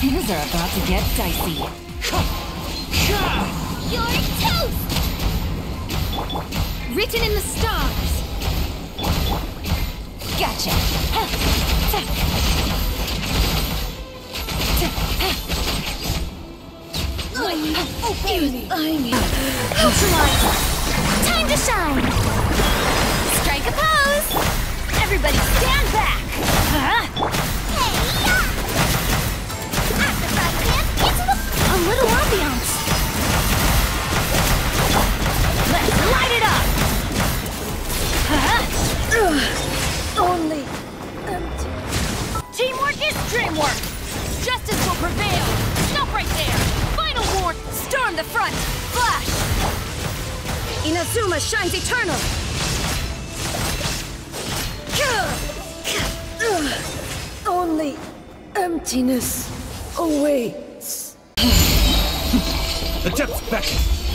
Things are about to get dicey. You're toast! Written in the stars. Gotcha. Ultralight! Time to shine! Strike a pose! Everybody stand back! Hey-ya! After 5 minutes, into the... A little ambiance! Let's light it up! Only empty. Teamwork is dreamwork! Justice will prevail! Stop right there! Final warn! Storm the front! Flash! Inazuma shines eternal! Only emptiness awaits. The depths beckon.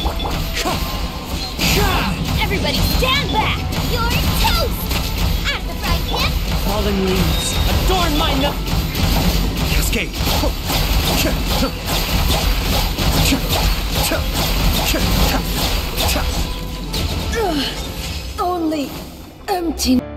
Everybody stand back! You're toast! At the fried pan! Fallen leaves adorn my nook. Cascade. Only emptiness.